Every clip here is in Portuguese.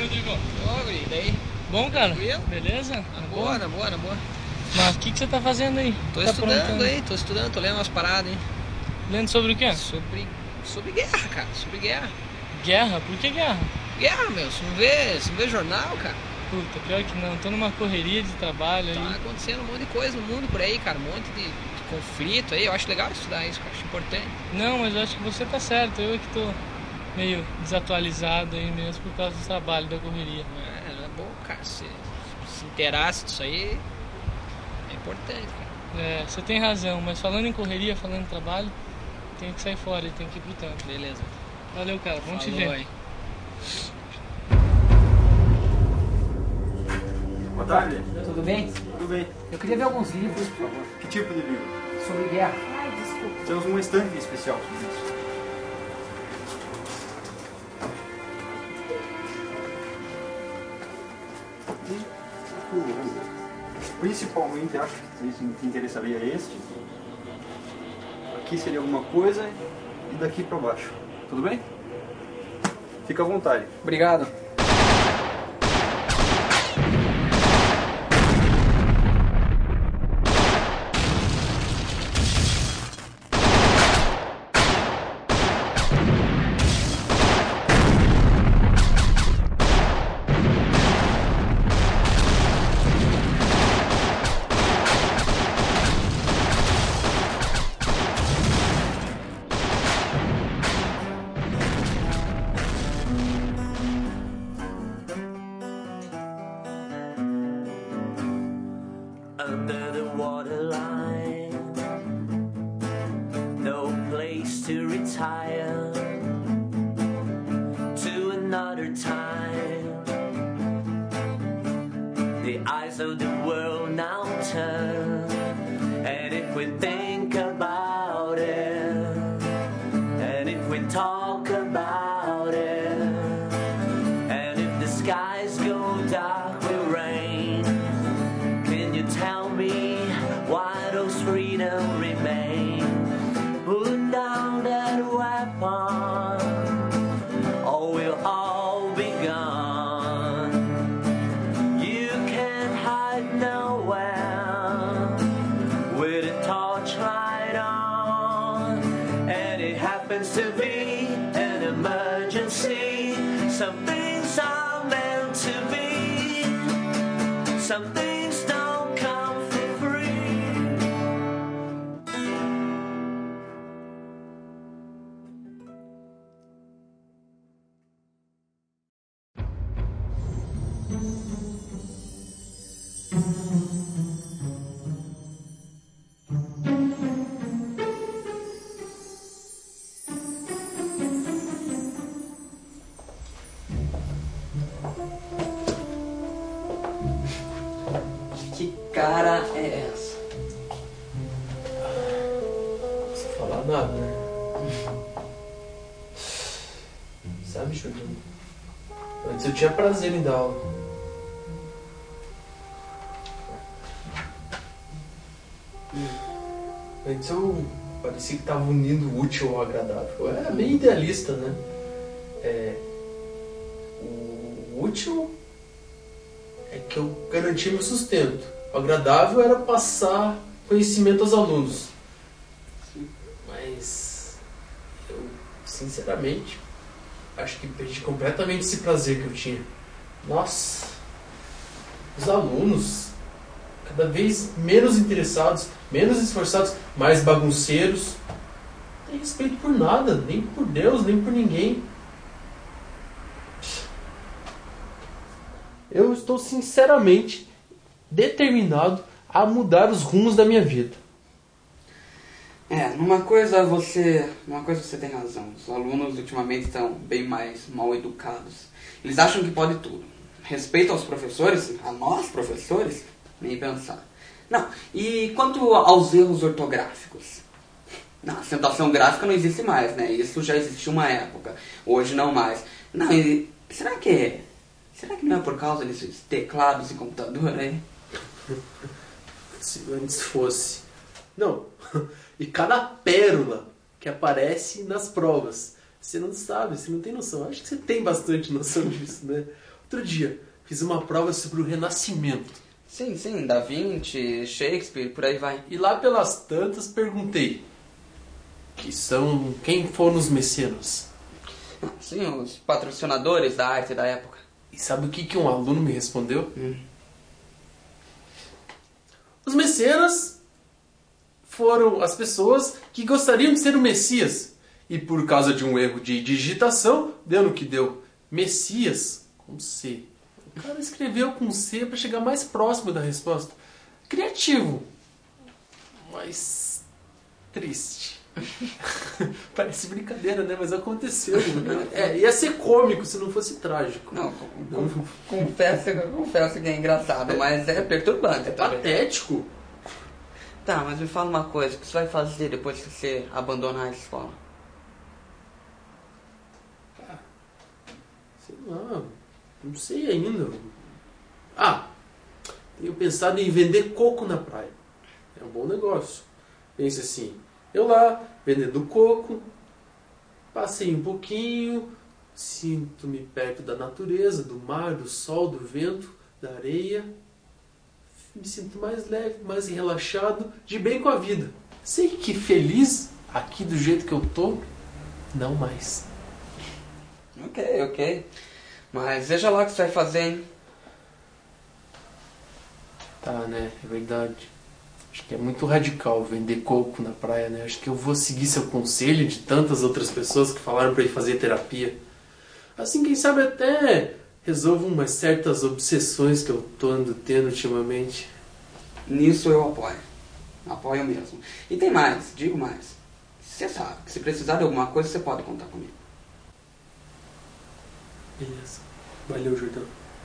Rodrigo? Ô, guri, daí? Bom, cara? Tranquilo? Beleza? Na boa, na boa, na boa. Mas o que você tá fazendo aí? Tô Tá estudando aprontando? aí, tô lendo umas paradas aí. Lendo sobre o quê? Sobre guerra, cara, sobre guerra. Guerra? Por que guerra? Guerra, meu, você não vê jornal, cara? Puta, pior que não. Tô numa correria de trabalho Tá aí. acontecendo um monte de coisa no mundo por aí, cara, um monte de conflito aí. Eu acho legal estudar isso, cara, acho importante. Não, mas eu acho que você tá certo. Eu é que tô meio desatualizado aí mesmo por causa do trabalho, da correria. É bom, cara, se inteirasse disso aí, é importante, cara. É, você tem razão, mas falando em correria, falando em trabalho, tenho que sair fora e tenho que ir pro tanto. Beleza. Valeu, cara. Vamos te Falou ver. aí. Boa tarde. Tudo bem? Tudo bem. Eu queria ver alguns livros, por favor, Que tipo de livro? sobre guerra. Temos uma estante especial sobre isso. Principalmente, acho que isso te interessaria este. Aqui seria alguma coisa e daqui para baixo. Tudo bem? Fica à vontade. Obrigado. Under the waterline, no place to retire to another time. The eyes of the world now turn, and if we think about it, and if we talk about it, and if the skies go dark with rain, can you tell me why those freedom remain? Put down that weapon, or we'll all be gone. You can't hide nowhere with a torchlight on, and it happens to be an emergency. Some things are meant to be, some things don't come for free. Que cara é essa? Não precisa falar nada, né? Sabe, Julinho? Antes eu tinha prazer em dar aula. Antes eu parecia que estava unindo o útil ao agradável. Eu era bem idealista, né? O útil é que eu garantia meu sustento. O agradável era passar conhecimento aos alunos. Mas eu, sinceramente, acho que perdi completamente esse prazer que eu tinha. Nossa, os alunos cada vez menos interessados, menos esforçados, mais bagunceiros. Não tem respeito por nada, nem por Deus, nem por ninguém. Eu estou sinceramente determinado a mudar os rumos da minha vida. Numa coisa você tem razão. Os alunos ultimamente estão bem mais mal educados. Eles acham que pode tudo. Respeito aos professores, a nós professores, nem pensar. Não, e quanto aos erros ortográficos? Não, a acentuação gráfica não existe mais, né? Isso já existiu uma época. Hoje não mais. Não, e será que não é por causa desses teclados e computador aí? Se antes fosse. Não. E cada pérola que aparece nas provas. Você não sabe, você não tem noção. Acho que você tem bastante noção disso, né? Outro dia, fiz uma prova sobre o Renascimento. Sim, Da Vinci, Shakespeare, por aí vai. E lá pelas tantas perguntei quem foram os mecenas. Sim, os patrocinadores da arte da época. E sabe o que um aluno me respondeu? Os mecenas foram as pessoas que gostariam de ser o Messias. E por causa de um erro de digitação, deu no que deu. Messias com C. O cara escreveu com C para chegar mais próximo da resposta. Criativo, mas triste. Parece brincadeira, né? Mas aconteceu. Ia ser cômico se não fosse trágico. Não, confesso que é engraçado, mas é perturbante. É patético. Tá, mas me fala uma coisa, o que você vai fazer depois que você abandonar a escola? Sei lá, não sei ainda. Tenho pensado em vender coco na praia. É um bom negócio. Pense assim, eu lá, vendendo coco, passei um pouquinho, sinto-me perto da natureza, do mar, do sol, do vento, da areia. Me sinto mais leve, mais relaxado, de bem com a vida. Sei que feliz, aqui do jeito que eu tô, não mais. Ok. Mas veja lá o que você vai fazer, hein? Tá, né? É verdade. Acho que é muito radical vender coco na praia, né? Acho que eu vou seguir seu conselho de tantas outras pessoas que falaram pra ir fazer terapia. Assim, quem sabe até resolvo umas certas obsessões que eu tô andando tendo ultimamente. Nisso eu apoio. Apoio mesmo. E tem mais, digo mais. Você sabe que se precisar de alguma coisa, você pode contar comigo. Beleza. Valeu, Jordão.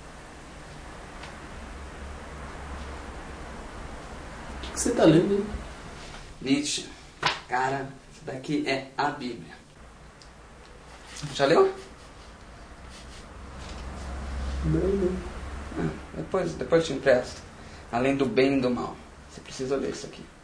O que você tá lendo, hein? Nietzsche. Cara, isso daqui é a Bíblia. Já leu? Não. Depois te empresto. Além do bem e do mal. Você precisa ler isso aqui.